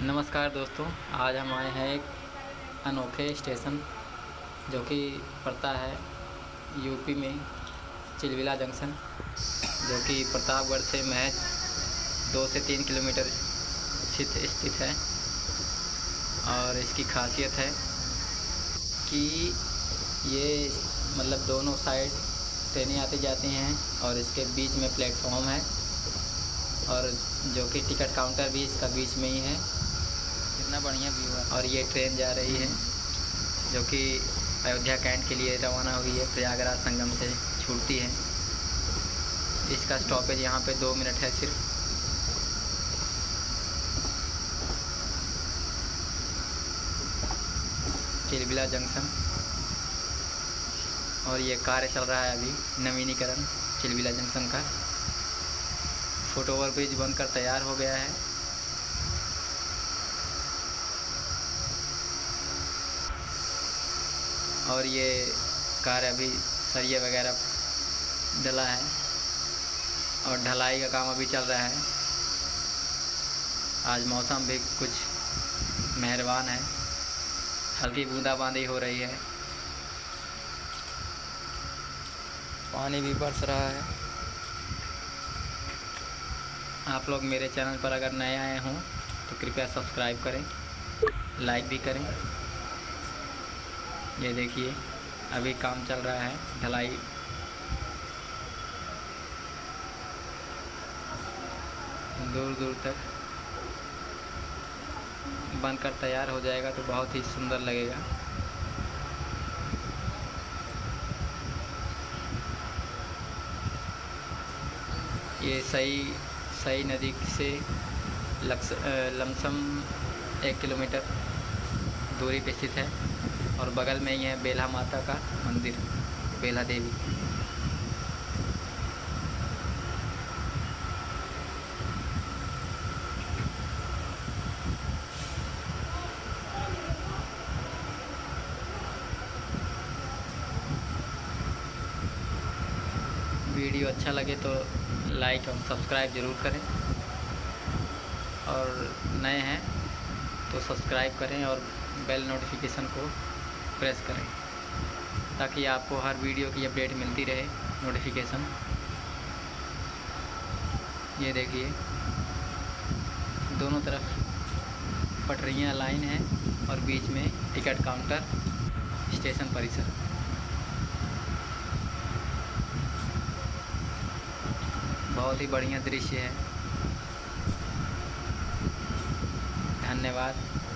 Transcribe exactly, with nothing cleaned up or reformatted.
नमस्कार दोस्तों, आज हम आए हैं एक अनोखे स्टेशन जो कि पड़ता है यूपी में चिलविला जंक्शन, जो कि प्रतापगढ़ से महज दो से तीन किलोमीटर स्थित स्थित है। और इसकी खासियत है कि ये मतलब दोनों साइड ट्रेनें आती जाती हैं और इसके बीच में प्लेटफॉर्म है और जो कि टिकट काउंटर भी इसका बीच में ही है। कितना बढ़िया व्यू है। और ये ट्रेन जा रही है जो कि अयोध्या कैंट के लिए रवाना हुई है। प्रयागराज संगम से छूटती है। इसका स्टॉपेज यहाँ पे दो मिनट है सिर्फ। चिलविला जंक्शन। और ये कार्य चल रहा है अभी, नवीनीकरण चिलविला जंक्शन का। फुट ओवर ब्रिज बनकर तैयार हो गया है। और ये कार्य अभी सरिया वगैरह डला है और ढलाई का काम अभी चल रहा है। आज मौसम भी कुछ मेहरबान है, हल्की बूंदाबांदी हो रही है, पानी भी बरस रहा है। आप लोग मेरे चैनल पर अगर नए आए हों तो कृपया सब्सक्राइब करें, लाइक भी करें। ये देखिए अभी काम चल रहा है, ढलाई। दूर दूर तक बनकर तैयार हो जाएगा तो बहुत ही सुंदर लगेगा। ये सई सई नदी से लमसम एक किलोमीटर दूरी पे स्थित है और बगल में ही है बेल्हा माता का मंदिर, बेल्हा देवी। वीडियो अच्छा लगे तो लाइक और सब्सक्राइब ज़रूर करें, और नए हैं तो सब्सक्राइब करें और बेल नोटिफिकेशन को प्रेस करें ताकि आपको हर वीडियो की अपडेट मिलती रहे, नोटिफिकेशन। ये देखिए दोनों तरफ पटरियाँ लाइन है और बीच में टिकट काउंटर, स्टेशन परिसर। बहुत ही बढ़िया दृश्य है। धन्यवाद।